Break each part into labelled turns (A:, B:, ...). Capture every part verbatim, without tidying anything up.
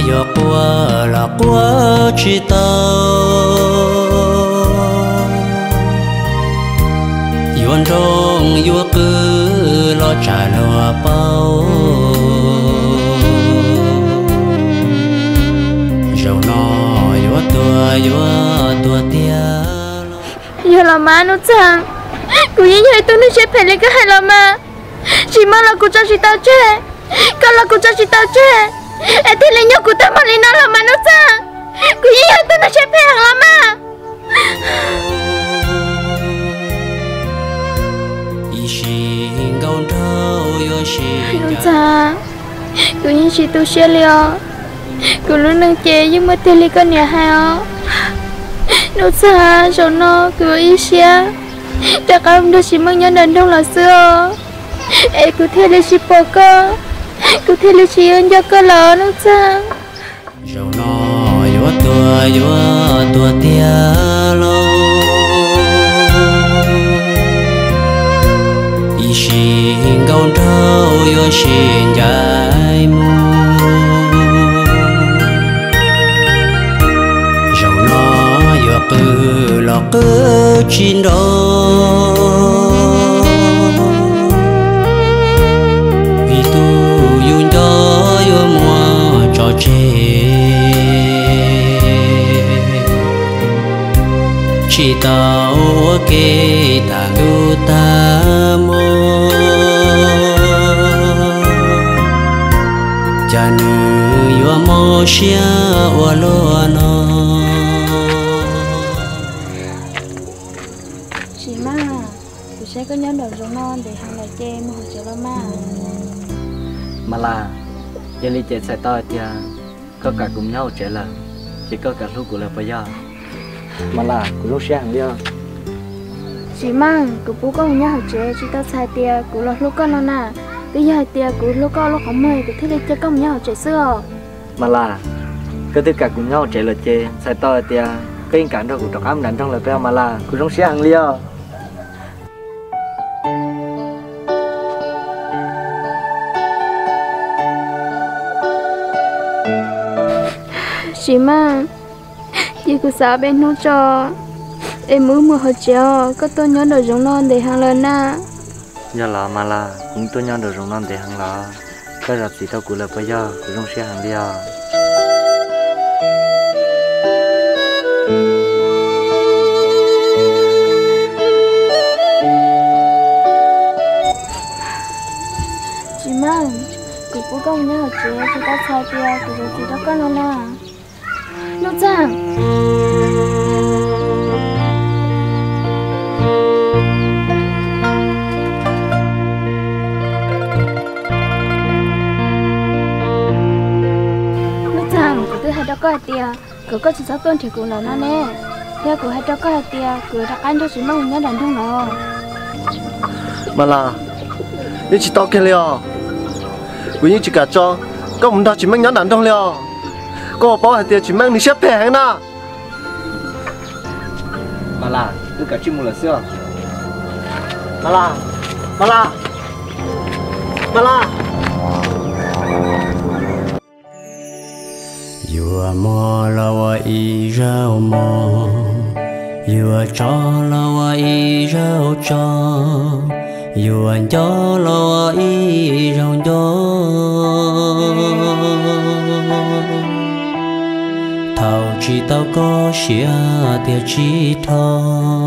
A: yo qua là qua chỉ tao yuan trong yo cứ lo trả lo bao dầu nó yo tua yo tua tia
B: giờ là má nó chẳng cô như vậy tôi nó sẽ phải lấy cái hai là má chỉ mong là cô cho chị tao chơi còn là cô cho chị tao chơi em thì lấy nhau của tao mà lấy nó là má nó chẳng cô như vậy tôi nó sẽ phải hàng là má nó chẳng cô như chị tôi sẽ liều cô lúc nâng chế nhưng mà thì lấy con nhà hai ó nó xa rồi nó cứ ý xe đã có ông đưa chị mang nhân đàn đông là xưa em cứ theo lấy chị bỏ cơ cứ theo lấy chị ơn cho cơ lỡ nó xa
A: rồi nó yo tua yo tua tia lo ý xin gấu trâu yo xin dài mu cứ lo cứ chín đó vì tu yun đó yo mua cho chê chỉ tao kê ta lu ta mô cha nữ yo mô xia wa lo no
B: sẽ có nhớ được giống non để hàng lại chê mà hồi chiều đó mà
C: mà là giờ đi chơi xe to thì có cả cùng nhau chơi là chỉ có cả lúc của là bây giờ mà là của lúc xe hàng đi
B: chỉ mang của bố con nhau học chơi chỉ tao sai tia của lúc lúc con nó nè bây giờ tia của lúc con lúc không mời của thế đi chơi con nhau học chơi xưa
C: mà là có tất cả cùng nhau chơi là chơi xe to thì cái cảnh đó của trò cám đánh trong là bây mà là của lúc xe hàng đi
B: chị mà chị cứ sợ bên nó cho em mới mua hồi chiều có tôi nhớ được giống non để hàng lần à
C: nhớ là mà là cũng tôi nhớ được giống non để hàng là cái là gì tao cũng là bây giờ cũng trong xe hàng đi à
B: chị mà cứ cố gắng nhớ hồi chiều chị ta sai kia cứ rồi chị đó có nó nè nó chẳng nó chẳng cứ hai đó có tia cứ có chỉ sáu tuần thì cũng là nó nè theo cứ hai đó có tia cứ đặt ăn cho chị mong nhớ đàn thông nó
D: mà là những chị to kia liao cứ những chị cả cho có muốn ta chỉ mang nhớ đàn thông liao có bảo tiền chỉ mang đi xếp hàng nè
C: mà là tất cả chuyên môn là xưa
D: mà là mà là mà là
A: Yua mo la wa i rao mo Yua cho la wa i rao cho Yua cho la wa i rao cho thầu chỉ tao có xia tia chỉ thọ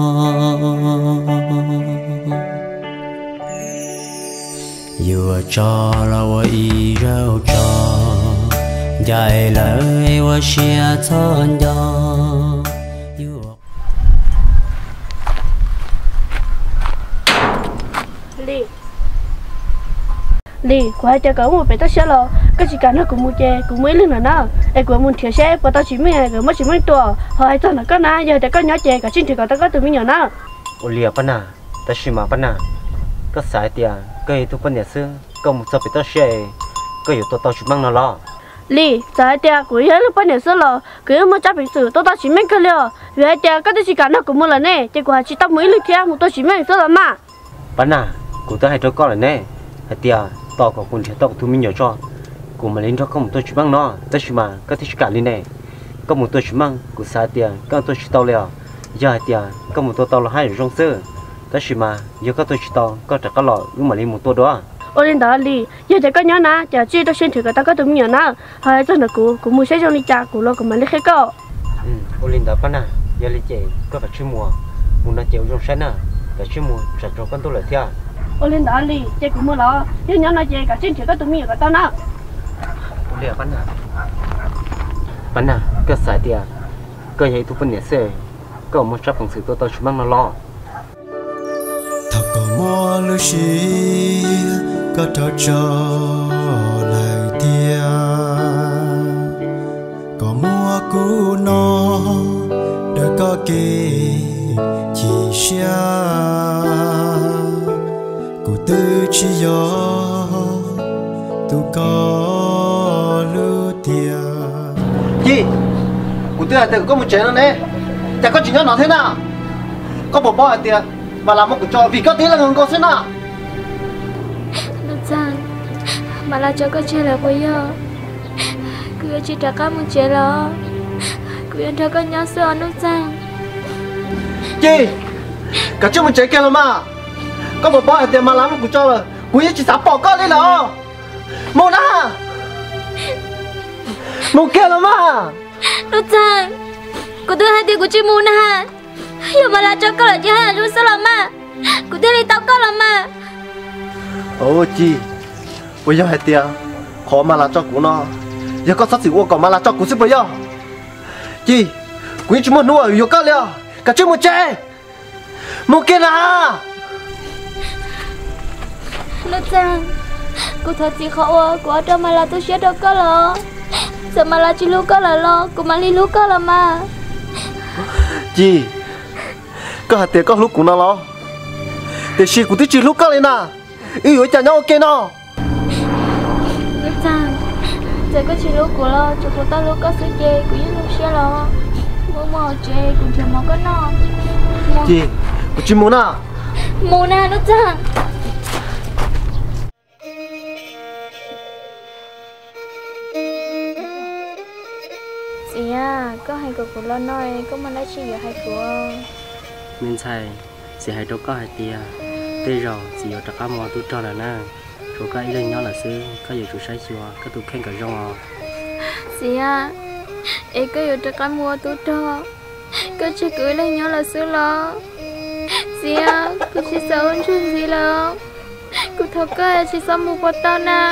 A: vừa cho là vậy rau cho dài lời và xia thon gió
B: Li Li qua cho cậu một bé tao xe lo cái gì cả nó cũng mua chè cũng mấy lần nữa em cũng muốn thiệt xe và tao chỉ mấy ngày rồi mới chỉ mấy tuổi hỏi tao là có na giờ để có nhỏ chè cả trên thì cậu tao có từ mấy nhỏ nào
C: Olia pana ta chỉ mà pana có sai tiền cái tu pana xưa có một số bé tao xe có nhiều tao tao chỉ mang nó lo
B: Li sai tiền của hết lúc pana xưa lo cứ mới chấp bị xử tao tao chỉ mấy cái liều vì tiền cái gì cả nó cũng mua là nè chỉ qua chỉ tao mấy lần kia một tao chỉ mấy xưa là mà
C: pana của tao hay cho con là nè hay tiền tao có con trẻ tao tu mình nhỏ cho
A: cụ mà lên đó có một tôi chỉ mang nó tới chỉ mà có thể cả lên này có một tôi chỉ mang cụ xa tiền có tôi chỉ tao leo giờ tiền có một tôi tao là hai rong sơ tới chỉ mà giờ có tôi chỉ tao có trả cái lọ nhưng mà lên một tôi đó
E: ô lên đó đi giờ chỉ có nhớ na giờ chỉ tôi xin thử cái ta có tụi mình na hay cho nó cụ cụ mua xe cho đi cha cụ lo cụ mà lấy cái co
A: ừ ô lên đó bắt nè giờ lên chơi có phải chuyên mùa muốn nó chịu rong sáng nè phải chuyên mùa trả cho con tôi là theo
E: ô lên đó đi chơi cụ mua lo giờ nhớ nó chơi cả xin thử cái tụi mình cái tao na
A: ô lên bắt nè bắt nè có xài tiền có vậy tôi phân nhẹ xe có một trăm phần sự tôi tôi chỉ mang nó lo
F: thảo có mua lưu xí có thảo cho lại tia có mua cú nó để có kỳ chỉ xa cụ tư chỉ gió tu có lưu tia
D: gì cụ tư là tự có một chuyện nữa nè chả có chuyện nhỏ nào thế nào có bỏ bỏ tiền và làm một cuộc trò vì có tí là người có thế nào
B: nó rằng mà là cho có chơi là bây giờ cứ chỉ trả cả một chơi là cứ ăn theo cái nhau sợ nó rằng
D: gì cả chưa một chuyện kia là mà có bỏ bỏ tiền mà làm một cuộc trò là quý chỉ sắp bỏ con đi là một à một kia là mà
B: nó rằng cô tôi hai tiền của chị mua nè giờ mà là cho con là chị hai là sao làm mà cô tôi đi tao con làm mà
D: ôi chị bây giờ hai tiền khó mà là cho cụ nó giờ có sát sự ô còn mà là cho cụ sức bây giờ chị quý chỉ muốn nuôi ở con liền cả chưa một chơi một kia là
B: nó rằng cô thật chị khó cô ở trong mà là tôi sẽ đâu có lo giờ mà là chị lúc có là lo cô mà đi lúc có là mà
D: chị có hạt tiền có lúc của nó lo để chị của tôi chỉ lúc có lên à ý ở nhà nhau ok nó
B: nó rằng giờ có chị lúc của lo cho cô ta lúc có sự chơi của những lúc sẽ lo mua mò chơi cũng chỉ mò có nó
D: chị của chị muốn à
B: muốn à nó rằng chị à có hai cậu của lo nói có mà lấy chị ở hai của
A: mình xài sẽ hay đâu có hai tia tê rồi chỉ ở tất cả mọi thứ cho là na số cái lên nhau là xứ có nhiều chủ sai chùa có tụ khen cả rong
B: chị à em có nhiều tất cả mua tôi cho có chỉ cưới lên nhau là xứ lo chị à cô chỉ sợ hơn chuyện gì lo cô thật cái chỉ sợ mua bột tao nè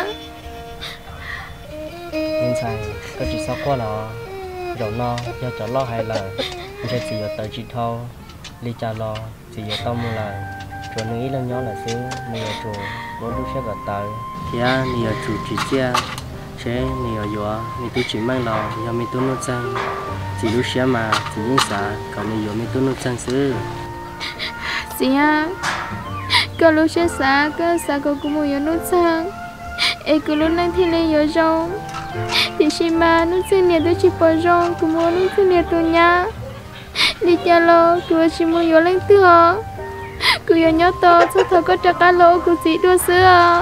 A: mình xài có chỉ sợ quá là rồi no do cho lo hay là sẽ chỉ ở tới chỉ thâu đi trả lo chỉ ở tao mua là chỗ nghĩ lên nhau là xứ nhiều chỗ bố lúc sẽ gặp tới thì à nhiều chủ chỉ chia sẽ nhiều giờ mình tôi chỉ mang lo giờ mình tôi nuôi chân chỉ lúc sẽ mà chỉ những xã còn nhiều mình tôi nuôi chân xứ
B: chị à có lúc sẽ xã có xã có cũng muốn nuôi chân em cứ lúc năng thì lấy nhiều rong thì khi mà nó xin nhiệt tôi chỉ bỏ rong cũng muốn nó xin nhiệt tôi nhá đi chơi lo cứ chỉ muốn vô lên thừa cứ vô nhớ to sao thằng có trả cá lô cứ chỉ đua sữa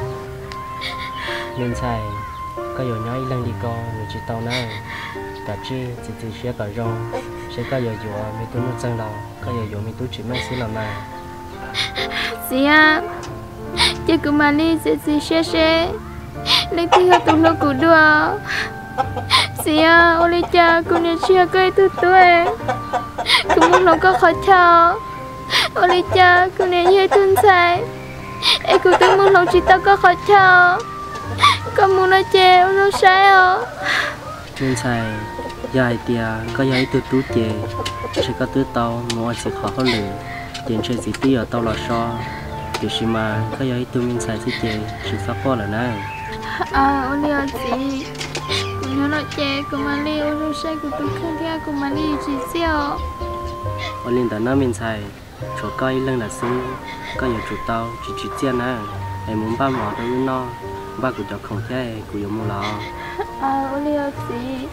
A: nên xài có nhiều nhói lần đi con người chỉ tao nè cả chi chỉ chỉ sẽ cả rong sẽ có nhiều chỗ mình tôi nuôi chân đầu có nhiều chỗ mình tôi chỉ mang xứ làm mà
B: chị à chị cứ mà đi chị chị sẽ sẽ lên thì họ tụi nó cứ đua chị à ôi cha cô nhà chia cây từ tuổi cô muốn nó có khó chào ôi cha cô nhà hơi thân sai em cô tôi muốn nó chỉ tao có khó chào có muốn nó chèo nó sai à
A: nên xài dài tia có dài từ tú chè sẽ có từ tàu mua sẽ khó hơn lửa tiền chơi gì tí ở tàu là so thì xí mà có dài từ mình xài gì chè sự sắp qua là nè
B: à ôi liều chị cũng nhớ nó chè cũng mà liều nó sai của tôi không theo cũng mà liều chị siêu
A: ở lên tận nó mình xài chỗ coi lần là xứ có nhiều chủ tàu chỉ chỉ tiền nè em muốn ba mỏ đâu nó ba của cháu không chơi của yêu mua lò
B: à ôi liều chị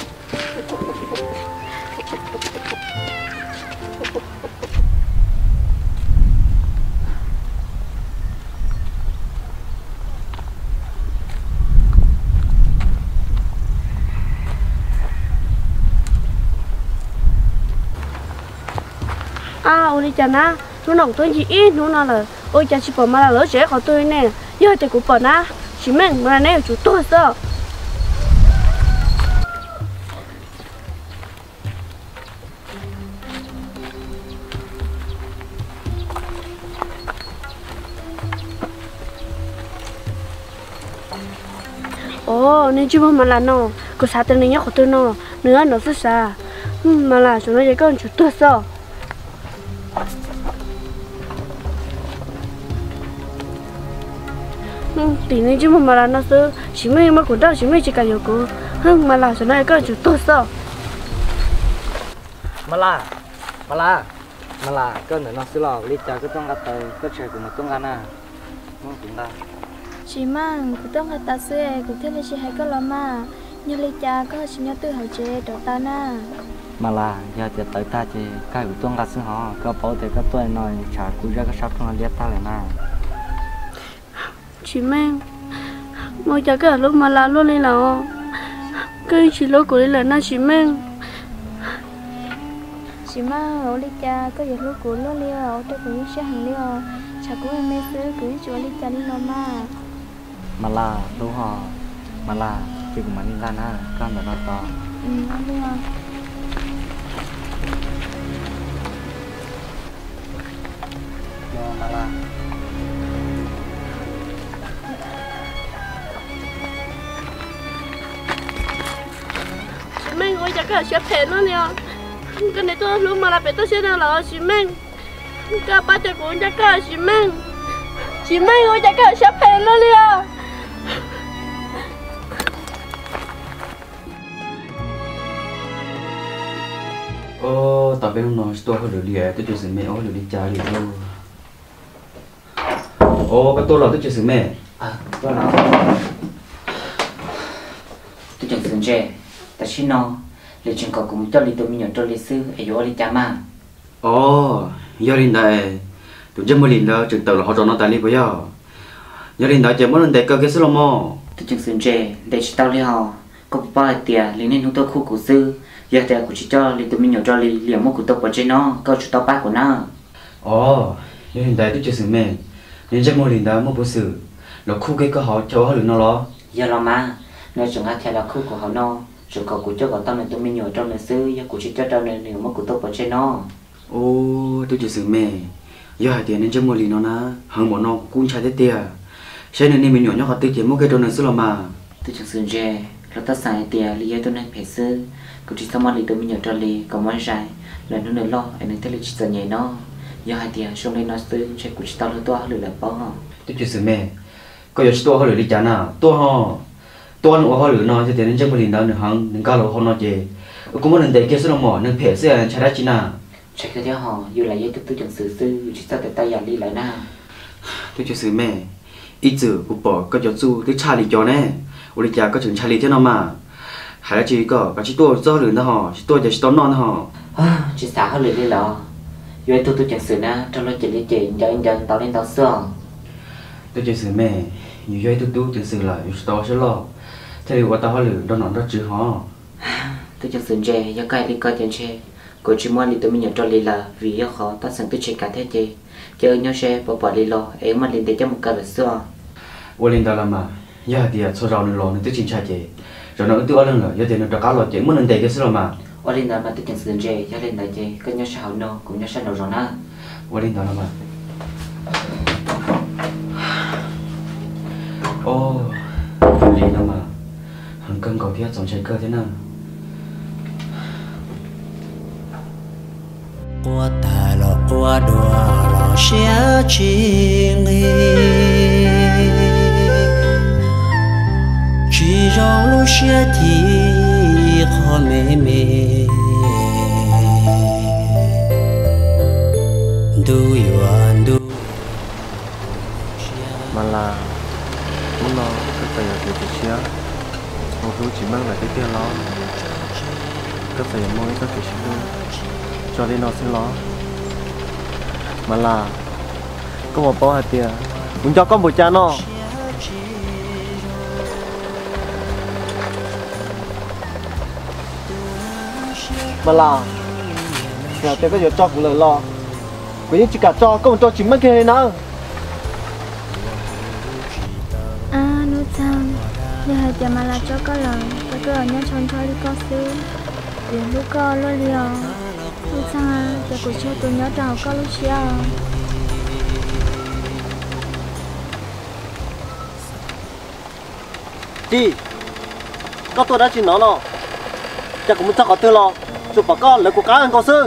E: à ôi đi chả na nó nồng tôi gì ít nó nào là ôi chả chỉ bỏ mà là lỡ trẻ của tôi nè giờ thì cũng bỏ na chỉ mình mà này chủ tôi sao ồ nên chưa mà là nó có sao tên này nhá của tôi nó nữa nó rất xa mà là chúng nó chỉ có chủ tôi sao tí này chứ mà là nó sơ chỉ mấy mà cũng đâu chỉ mấy chỉ cả nhiều cô hưng mà là chúng nó có chủ tôi sao
C: mà là mà là mà là cái này nó sẽ là lý cha cái trong cái tay cái chơi của một trong cái na nó cũng da
B: chỉ mang cũngต้องการตัดเสื้อcũng thế là chỉ hay có lo mà như lấy cha có chỉ nhớ từ hồi chế đầu ta na
C: mà là giờ thì tới ta thì cái của trong cái sinh họ có bảo thì cái tuổi nói trả cú ra cái sắp trong liệt ta lại na
E: chỉ mang mỗi cha cái lúc mà là luôn lên là cái chỉ lúc của lên là na chỉ mang
B: chỉ mang ở lấy cha có việc lúc của lo liao tôi cũng sẽ hàng liao chả cũng em mê sữa cứ cho lấy cha đi lo mà
C: mà là đúng họ mà là chỉ của mình ra na con là nó to
B: ừ đúng không
C: mà là
E: chỉ mang ôi cha cái sẽ phê nó nè cái này tôi lúc mà là phải tôi sẽ nào là chỉ mang cái ba tôi cũng cha cái chỉ mang chỉ mang ôi cha cái sẽ phê nó nè
A: ô tao bên nó tôi hơi lười lười tôi chỉ sử mẹ ô lười đi chơi đi thôi ô cái tôi là tôi chỉ sử mẹ
G: à tôi là tôi chẳng sử trẻ ta chỉ nó lịch trình cầu cũng cho lịch tôi mình nhận cho lịch sư ấy vô lịch cha mà
A: ô giờ đến đây tôi chỉ muốn đến đó chừng tàu là họ cho nó tại đi bây giờ giờ đến đó chỉ muốn đến đây cơ cái số lo mò
G: tôi chẳng sử trẻ để chỉ tao lấy họ có bao tiền lấy nên chúng tôi khu cổ sư giờ thì cũng chỉ cho lịch tôi mình nhận cho lịch liền một cụ tôi bỏ trên nó câu chủ tao ba của nó
A: ồ giờ đến đây tôi chỉ sử mẹ nên chỉ muốn đến đó một bữa sự nó khu cái cơ họ cho họ được nó lo
G: giờ lo mà nếu chúng ta theo là khu của họ nó chúng cầu của cho gọi tao này tôi mình nhận cho lịch sư giờ cũng chỉ cho tao này liền một cụ tôi bỏ trên nó
A: ô tôi chỉ sử mẹ giờ hai tiền nên chỉ muốn đến nó na hàng bọn nó cũng chạy tới tiền cho nên mình nhỏ nhỏ họ tự chỉ một cái đồ này xưa là mà
G: tôi chẳng sử trẻ là ta xài tiền lý do tôi này phải sư cũng chỉ xong rồi tôi mình nhận cho lý còn món dài là nó nữa lo anh ấy thấy là chỉ sợ nhảy nó giờ hai tiền xong đây nó sư sẽ cũng chỉ tao là tôi lười là bao
A: tôi chỉ sử mẹ có giờ tôi họ lười đi chán à tôi họ tôi ăn họ lười nó thì tiền nên chắc một lần đó nữa hàng nên cao lâu họ nói gì cũng muốn lần đấy kia số là mỏ nên phải sẽ chạy ra chi nào
G: chạy cái theo họ dù là giấy tôi chẳng sử sư chỉ sao tại tay già đi lại na
A: tôi chỉ sử mẹ ít chữ của bỏ có cho su tôi trả lý cho nè ủa cha có chừng trả lý thế nào mà hay là chỉ có cái chỉ tôi do lười nó họ chỉ tôi chỉ tôi non họ
G: chỉ xả họ lười đi lọ dù tôi tôi chẳng sử na trong lúc chỉ đi chỉ cho anh dân tao lên tao xưa
A: tôi chỉ sử mẹ nhiều giây tôi tôi chỉ sử lại tôi sẽ lo thế thì qua tao họ lười đó nó rất chữ họ
G: tôi chẳng sử chè do cái đi coi tiền chè cô chỉ muốn đi tôi mình nhận cho lý là vì do khó ta sang tôi chỉ cả thế chè chơi nhau xe bỏ bỏ lý lo em mà lên để cho một cái là xưa
A: ủa lên tao làm mà giờ thì số rau nó lo nó tôi chỉnh trả chè rồi nó tôi ăn lần rồi giờ thì nó đã cá lo chè muốn ăn đầy cái số mà
G: ủa lên tao mà tôi chẳng sử chè do lên đại chè có nhau sao nó cũng nhau sao đâu rồi na
A: ủa lên tao làm mà ô lên nào mà hàng cơm cầu thiết giống trái cơ thế nào
F: qua ta lo qua đùa lo xé chiêng chỉ rong lu xé thì khó mê mê du yuan du
D: mà là muốn lo cái phải là việc xé một thứ chỉ mang lại cái tiền lo cái phải mua cái cái xé cho nên nó sẽ lo mà là có một bao hạt tiền muốn cho con một cha nó mà là nhà tôi có việc cho cũng lời lo quỷ chỉ cả cho con cho chỉ mất cái nào
B: à nó chăng giờ hai giờ mà là cho có lời cho có lời nhớ chọn cho đi con sư tiền lúc con lo liều nó chăng à giờ của chơi tôi nhớ trào con lúc xưa
D: đi có tôi đã chỉ nó lo chắc cũng muốn cho có tư lo chụp vào con lấy của cá ăn con sư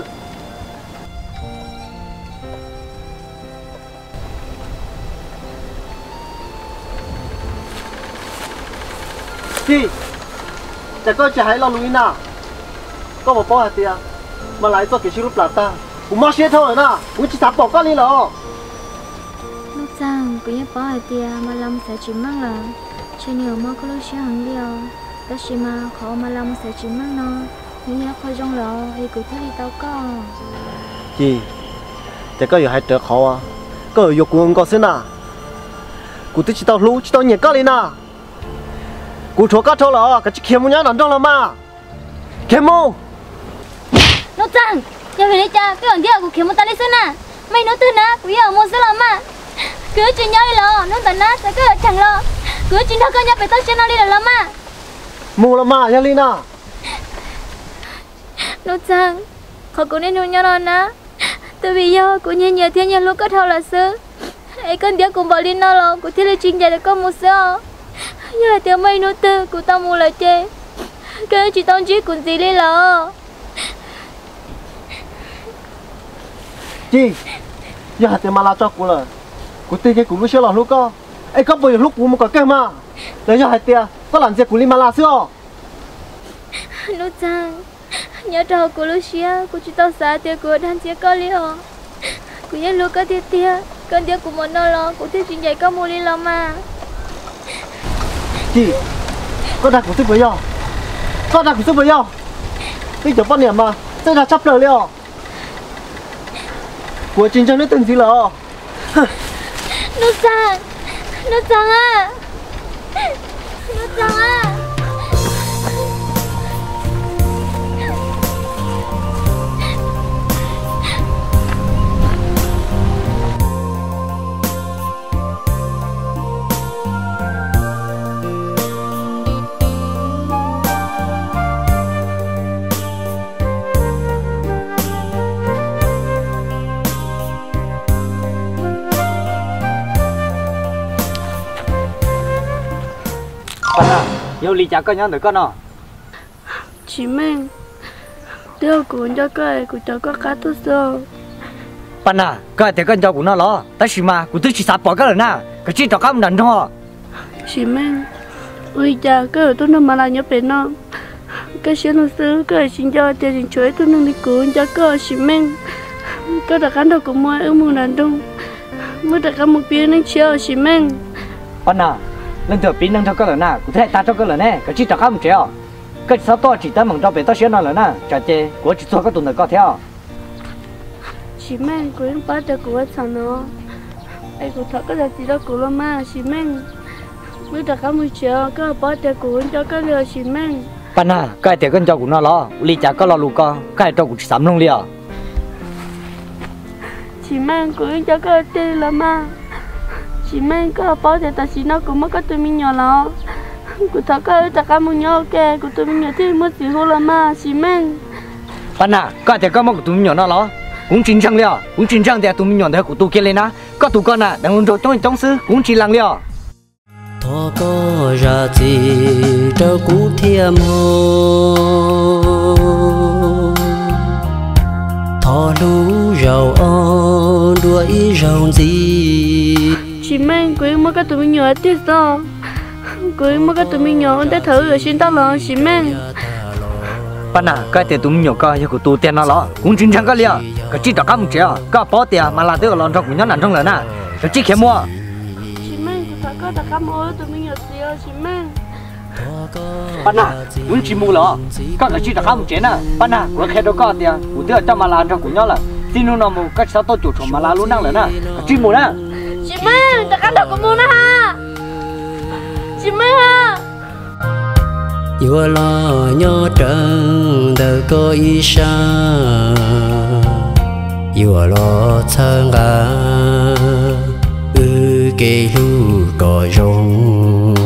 D: đi chắc có chỉ hãy lo lùi nào có một bao hạt tiền mà lại cho cái sự lúc là ta cũng mất xe thôi nè cũng chỉ sắp bỏ con đi rồi
B: nó chăng cũng nhớ bỏ hai tia mà làm sẽ chỉ mang là trên nhiều mà có lúc xưa hàng liều đó chỉ mà khó mà làm sẽ chỉ mang nó nhưng nhớ khó trong lọ thì cứ thấy đi tao có
D: gì chắc có nhiều hai trở khó à có nhiều cuồng có xin à cụ tự chỉ tao lú chỉ tao nhẹ con đi nè cụ chúa cá thâu lọ cái chiếc kiếm muốn nhá nằm trong lọ mà kiếm mu
B: nó chăng giờ về đây cha cái thằng kia của kiếm một tay lên xin à mày nói từ na quý ở một số làm mà cứ chuyện nhau đi lọ nó tận na sẽ cứ ở chẳng lọ cứ chuyện thao con nhà phải tao xem nó đi là lắm mà
D: mu làm mà nha Lina
B: nó chăng họ cũng nên hôn nhau rồi nè từ bây giờ cũng như nhiều thiên nhiên lúc có thâu là sư ấy con tiếng cùng bảo Lina lọ cũng thiết là chuyên gia để có một số như là tiếng mây nô tư của tao mua là chê cái chị tao chỉ còn gì đi lọ
D: chị giờ hạt tiền mà la cho cụ là cụ tiền cái cụ lúc xưa là lúc co ấy có bây giờ lúc cụ một cái cái mà để cho hạt tiền có làm gì cụ li mà la xưa
B: nó chăng nhớ trò của lúc xưa của chị tao xả tiền của đàn chia con li hả của nhớ lúc có tiền tiền con tiền của một nó lo của tiền chuyện dạy có mua đi lo mà
D: chị có đặt của sức với nhau có đặt của sức với nhau đi chụp bao niệm mà sẽ là chấp lời liệu của chiến tranh nó từng gì lỡ
B: nó chăng nó chăng à nó chăng à
C: con à yêu lý cha con nhau được con à
E: chị mình đưa cuốn cho cái của cháu có cá tốt rồi
C: con à cái thì con cháu của nó lo ta chỉ mà của tôi chỉ sắp bỏ cái rồi nè cái chuyện đó không đành thôi
E: chị mình ui cha cái tôi nó mà là nhớ về nó cái chuyện nó xứ cái xin cho tiền tiền chuối tôi nó đi cuốn cho cái chị mình cái đặc ăn đâu cũng mua ở mua đàn đông mua đặc ăn một viên nên chiều chị mình
C: con à lần thứ pin nâng cho cái rồi nè của thế ta cho cái rồi nè cái chuyện đó không chéo cái sao to chỉ ta mong cho về ta xuyên nó rồi nè chả chê của chỉ cho cái tuần này có theo
E: chị mình cũng bắt được của sao nó ai cũng thật cái là chỉ đó của lo mà chị mình mới đặc ăn một chiều cái bắt được của cho cái lừa chị mình
C: con à cái thì con cháu của nó lo lý cha có lo lù con cái cháu cũng chỉ sắm luôn liền
E: chị mình cũng cho cái tiền là mà chị mình có bao giờ ta chỉ nó cũng mất cái tụi mình nhỏ lo của thằng cái tất cả mọi nhỏ kề của tụi mình nhỏ thì mất gì hơn là mà chị mình
C: con à cái thì có một tụi mình nhỏ nó lo cũng chính trang liền cũng chính trang thì tụi mình nhỏ thì của tụi kia lên á có tụi con à đang luôn rồi trong trong sư cũng chỉ lăng liền
A: thọ có ra gì cho cú thiêm hồ thọ lú giàu o đuổi giàu gì
E: chị mình cũng mất cái tụi mình nhỏ tiếc sao cũng mất cái tụi mình nhỏ để thử rồi xin tao lo chị mình
C: con à cái thì tụi mình nhỏ coi của tụi tiền nó lo cũng chính trang cái liền cái chỉ đó không chéo có bỏ tiền mà là tôi còn cho của nhóm nằm trong lời nè cái chỉ kiếm mua
E: chị mình của thằng cái tất cả mọi tụi mình nhỏ xíu chị mình
C: con à muốn chỉ mua lo có cái chỉ đó không chéo nè con à của khi đó có tiền của tôi cho mà là cho của nhóm là xin luôn nó mua cái sao tôi chủ chủ mà là luôn năng lời nè chỉ mua nè
E: chị mình tất cả đều có mua nè ha chị mình ha
A: yêu lo nhớ trăng đời có ý xa yêu lo sang à ư kê lu có rong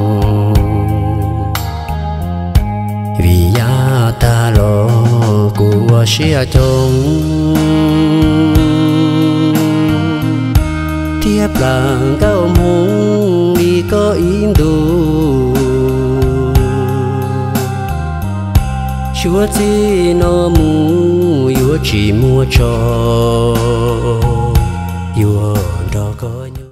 A: vì ya ta lo của xia chồng tiếp làng cao mông đi có in đủ chúa chỉ nó mu chúa chỉ mua cho chúa đó có nhau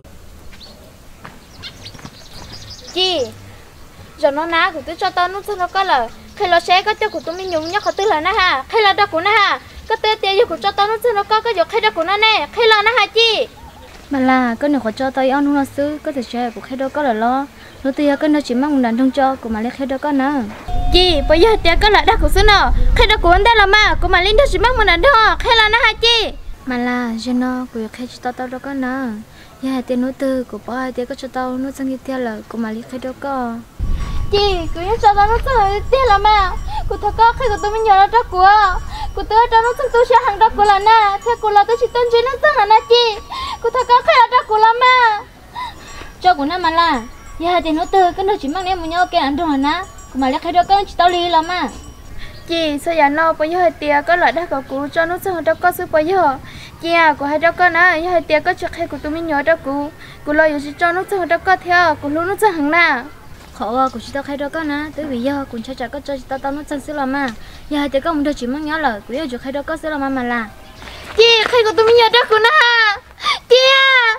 B: chị giờ nó ná của tôi cho tao nó cho nó có lời khi lo xe có tiêu của tôi mình nhúng nhá có tư là na ha khi là đó của na ha có tiêu tiêu của cho tao nó cho nó có cái giọt khi đó của nó nè khi là na ha chị mà là cái này của cho tao ăn nó xứ có thể xe của khi đó có là lo nó tiêu cái nó chỉ mang một đàn thông cho của mà lấy khi đó có nè chị bây giờ tiêu có lại đó của xứ nào khi đó của anh đây là mà của mà linh đó chỉ mang một đàn thôi khi là na ha chị mà là cho nó của khi cho tao tao đó có nè giờ tiêu nó tư của ba tiêu có cho tao nó sang tiêu là của mà lấy khi đó có chị cứ như cho tao nó sang tiêu là mà của thằng có khi của tôi mình nhớ nó đó của của tôi cho nó sang tôi sẽ hàng đó của là na theo của là tôi chỉ tên chơi nó sang là na chị của thằng có khi là đó của là mà cho của nó mà là giờ thì nó từ cái nó chỉ mang em một nhau cái ăn đồ na của mà lấy khi đó có chỉ tao li là mà chị sao giờ nó bây giờ tia có loại đó của cụ cho nó sang đó có sức bây giờ chị à của hai đó có na giờ tia có chuyện hay của tôi mình nhớ đó cụ cụ lo giờ cho nó sang đó có theo cụ luôn nó sang hàng na khó của chị tao khai đó có na tới bây giờ cũng chắc chắn có cho chị tao tao nó sang xí là mà giờ thì có một đứa chỉ mang nhớ lời của yêu khai đó có xí là mà mà là chị khai của tôi mới nhớ đó của na chị à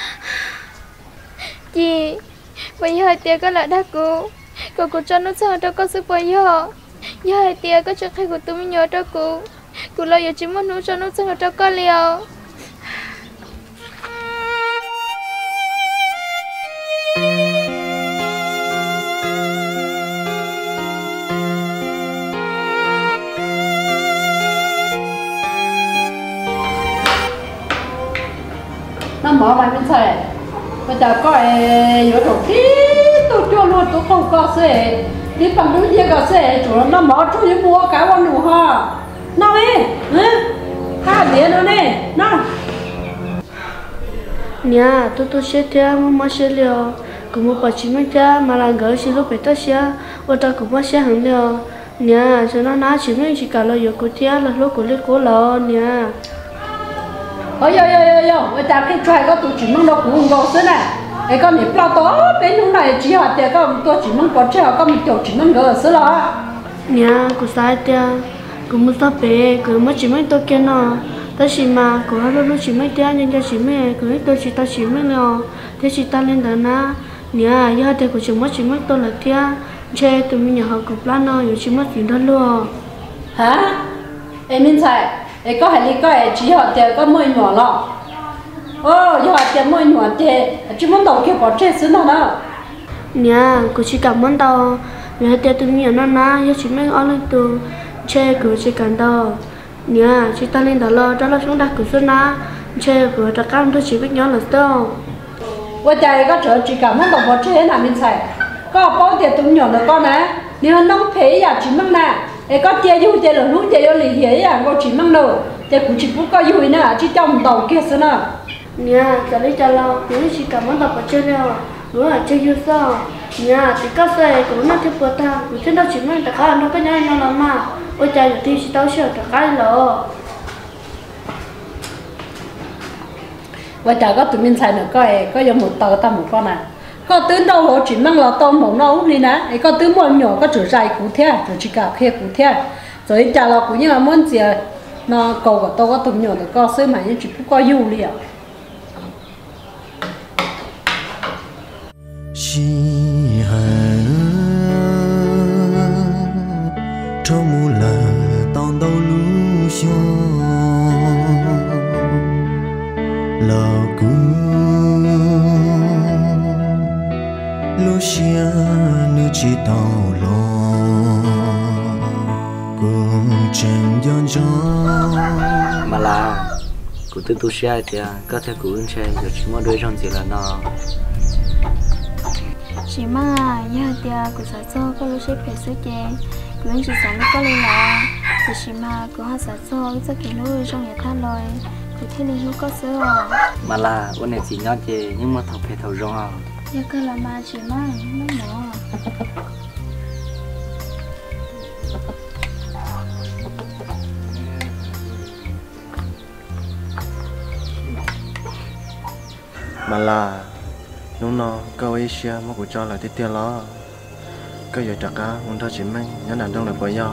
B: chị bây giờ tia có lại đó cô cô cô cho nó sang đó có sức bây giờ giờ tia có cho khai của tôi mới nhớ đó cô cô lo giờ chỉ muốn nó cho nó sang đó có liều
E: nó mở bài bên xe bây giờ có yếu đồ tí tôi cho luôn tôi không có xe đi bằng đôi gì có xe chủ nó mở cho những mua cái con đủ ha nó đi ha để nó nè nó
H: nhà tôi tôi sẽ theo mà sẽ liều cũng một bài chỉ mình cha mà là gửi xin lúc phải tới xe và ta cũng bắt xe hàng liều nhà cho nó ná chỉ mình chỉ cả là yếu của theo là lúc của lịch của lò nhà
E: ôi yo yo yo yo, người ta khi trai có tụi chỉ mong nó cũng ngon thế này, cái con này bao to bên lúc này chỉ họ tiền có tôi chỉ mong có chơi có một kiểu chỉ mong gỡ xứ lo.
H: Nhà của sai tiền, của một số bé, của một chỉ mong tôi kia nó, ta chỉ mà của hai lúc chỉ mong tiền nhưng cho chỉ mẹ, của tôi chỉ ta chỉ mong nó, thế chỉ ta lên đó na, nhà giờ tiền của chúng một chỉ mong tôi là tiền, chơi tụi mình nhà họ cũng plan nó, giờ chỉ mong tiền đó luôn.
E: Hả? Em minh sai. Ê có hay đi có ai chỉ họ tiền có mười nhỏ lọ, ô giờ họ tiền mười nhỏ tiền, chỉ muốn đầu kia bỏ trên xứ nào đó.
H: Nhà, cô chỉ cảm ơn tao, vì tiền tụi mình nó na, giờ chỉ mấy ăn lên từ, chơi cô chỉ cảm tao. Nhà, chỉ ta lên đó lo, đó là chúng ta cứ xuân na, chơi cô ta cam tôi chỉ biết nhớ là sao.
E: Bây giờ có chỗ chỉ cảm ơn đầu bỏ trên là mình xài, có bao tiền tụi nhỏ được con á, nếu nông phế à chỉ mong nè. Ê có tia vui tia là lúc tia yo lì hiế à có chỉ mang đầu tia cũng chỉ cũng có vui nè chỉ trong đầu kia xí nè
H: nhà giờ đi cho lo nếu chỉ cảm ơn đọc ở trên nào đúng là chơi vui sao nhà thì có xe cũng nó thêm bữa ta cũng trên đó chỉ mang tất cả nó có nhai nó làm mà ôi trời thì chỉ tao sợ tất cả lỡ
E: bây giờ có tụi mình xài nữa có có dùng một tờ tao một con à có tứ đâu họ chỉ mang là tôm mỏng nó đi nè ấy có tứ món nhỏ có chỗ dài cụ thể rồi chỉ cả khe cụ thể rồi chả là cũng như là món gì nó cầu của tôi có tụm nhỏ được có sữa mà nhưng chỉ có yêu liệu
F: chỉ hận cho mù là tao đâu lú xô là cứ Lucia nữ chỉ tao lo cùng chẳng yon cho
C: mà là cụ tư tu xe thì có thể cụ ứng xe rồi chỉ muốn đôi trong gì là nó
B: chỉ mà giờ thì cụ sợ cho có lúc sẽ phải sửa chè cụ ứng chỉ sợ nó có lên là chỉ chỉ mà cô họ sợ cho rất kiểu nuôi trong nhà ta rồi cô thấy liền lúc có sữa à
C: mà là con này chỉ nhon chê nhưng mà thầu phải thầu rong à
B: giờ cơ là mà chỉ mà nó nhỏ
D: mà là nó nó câu ấy xia mà cũng cho là tiếp theo đó cái giờ chắc á muốn thao chỉ mang nhớ nằm trong là bởi do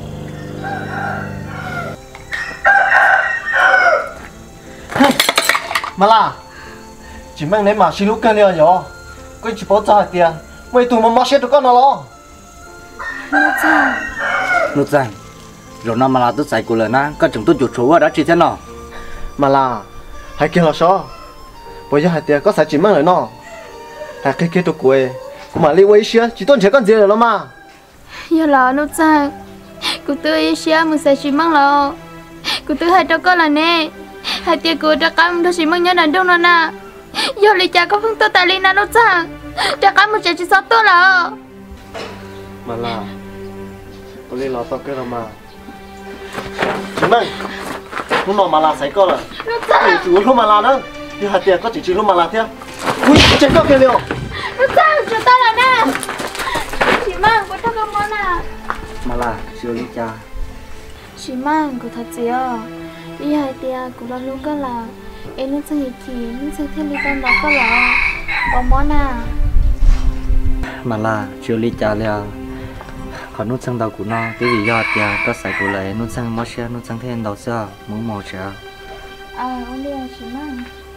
D: mà là chỉ mang lấy mà xin lúc cái liền rồi cái chỉ bảo trả tiền mấy tụi mà mất hết được con nó lo
B: nó sao
C: nó dài rồi nó mà là tôi xài của lời na các chúng tôi chuột số ở đó chỉ thế nào
D: mà là hai kia là sao bây giờ hai tiền có xài chỉ mang lại nó hai cái kia tụi quê cũng mà lấy quay xia chỉ tôn chế con gì rồi mà
B: giờ là nó sao cô tôi xia mình sẽ chỉ mang lo cô tôi hai cho con là nè hai tiền cô cho con tôi chỉ mang nhớ đàn đông nó nè giờ lấy cha có phương tôi tài lên nó sao cho con một chỉ sáu tôi là
D: mà là tôi lấy lo tao cái rồi mà chỉ mang lúc nào mà là sấy con là thì chú lúc mà là đó thì hai tiền có chỉ chỉ lúc mà là thế ui chơi con kia liệu
B: nó sao cho tao là nè chỉ mang cô cho con món à
C: mà là chưa đi cha
B: chỉ mang cô thật gì à đi hai tia cô đã luôn cái là em nó sang gì thì nó sang thêm đi con đó có là có món à
C: mà là chưa đi cha liền còn nút sang đầu của nó cái gì do thì có xài của lời nút sang mót xe nút sang thêm đầu xe muốn màu xe
B: à ông đi à chỉ mang